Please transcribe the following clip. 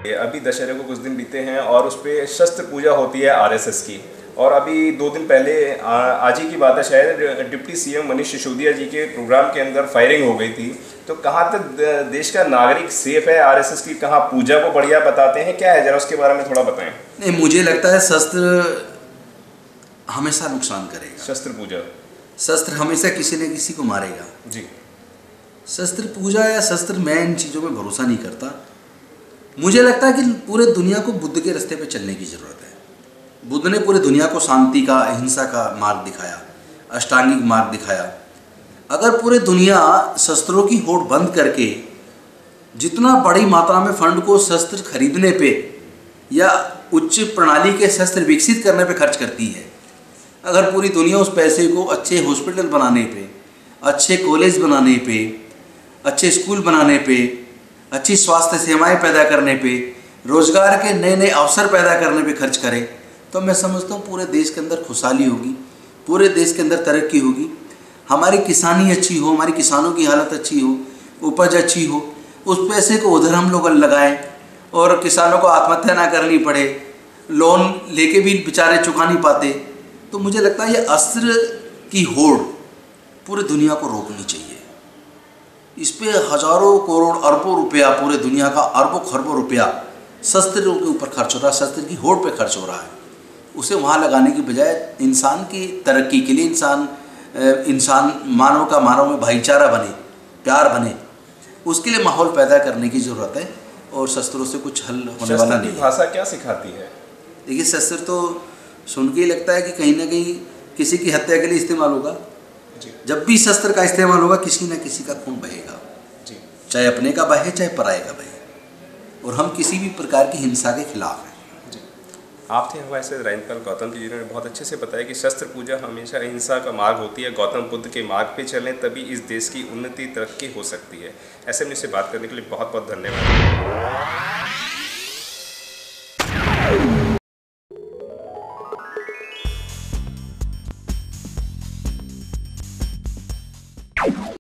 अभी दशहरे को कुछ दिन बीते हैं और उस पर शस्त्र पूजा होती है आरएसएस की। और अभी 2 दिन पहले आज ही की बात है, शायद डिप्टी सीएम मनीष सिसोदिया जी के प्रोग्राम के अंदर फायरिंग हो गई थी। तो कहाँ तक देश का नागरिक सेफ है आरएसएस की, कहाँ पूजा को बढ़िया बताते हैं, क्या है जरा उसके बारे में थोड़ा बताएं। नहीं, मुझे लगता है शस्त्र हमेशा नुकसान करेगा। शस्त्र हमेशा किसी न किसी को मारेगा जी। शस्त्र पूजा या शस्त्र, मैं इन चीज़ों में भरोसा नहीं करता। मुझे लगता है कि पूरे दुनिया को बुद्ध के रास्ते पे चलने की ज़रूरत है। बुद्ध ने पूरे दुनिया को शांति का, अहिंसा का मार्ग दिखाया, अष्टांगिक मार्ग दिखाया। अगर पूरे दुनिया शस्त्रों की होड़ बंद करके जितना बड़ी मात्रा में फंड को शस्त्र खरीदने पे या उच्च प्रणाली के शस्त्र विकसित करने पे खर्च करती है, अगर पूरी दुनिया उस पैसे को अच्छे हॉस्पिटल बनाने पे, अच्छे कॉलेज बनाने पे, अच्छे स्कूल बनाने पे, अच्छी स्वास्थ्य सेवाएं पैदा करने पे, रोजगार के नए नए अवसर पैदा करने पे खर्च करे, तो मैं समझता हूँ पूरे देश के अंदर खुशहाली होगी, पूरे देश के अंदर तरक्की होगी। हमारी किसानी अच्छी हो, हमारी किसानों की हालत अच्छी हो, उपज अच्छी हो, उस पैसे को उधर हम लोग लगाएं और किसानों को आत्महत्या ना करनी पड़े, लोन लेके भी बेचारे चुका नहीं पाते। तो मुझे लगता है ये अस्त्र की होड़ पूरी दुनिया को रोकनी चाहिए। इस पे हजारों करोड़ अरबों रुपया, पूरे दुनिया का अरबों खरबों रुपया शस्त्रों के ऊपर खर्च हो रहा है, शस्त्र की होड़ पे खर्च हो रहा है। उसे वहाँ लगाने की बजाय इंसान की तरक्की के लिए, इंसान मानव का मानव में भाईचारा बने, प्यार बने, उसके लिए माहौल पैदा करने की ज़रूरत है। और शस्त्रों से कुछ हल होने वाला नहीं है। भाषा क्या सिखाती है? देखिए, शस्त्र तो सुन के ही लगता है कि कहीं ना कहीं किसी की हत्या के लिए इस्तेमाल होगा। जब भी शस्त्र का इस्तेमाल होगा, किसी न किसी का खून बहेगा, चाहे अपने का बहे चाहे पराये का बहे। और हम किसी भी प्रकार की हिंसा के खिलाफ हैं। आप थे हमारे साथ राजेंद्र गौतम जी, जिन्होंने बहुत अच्छे से बताया कि शस्त्र पूजा हमेशा अहिंसा का मार्ग होती है। गौतम बुद्ध के मार्ग पे चलें, तभी इस देश की उन्नति तरक्की हो सकती है। ऐसे में से बात करने के लिए बहुत बहुत धन्यवाद।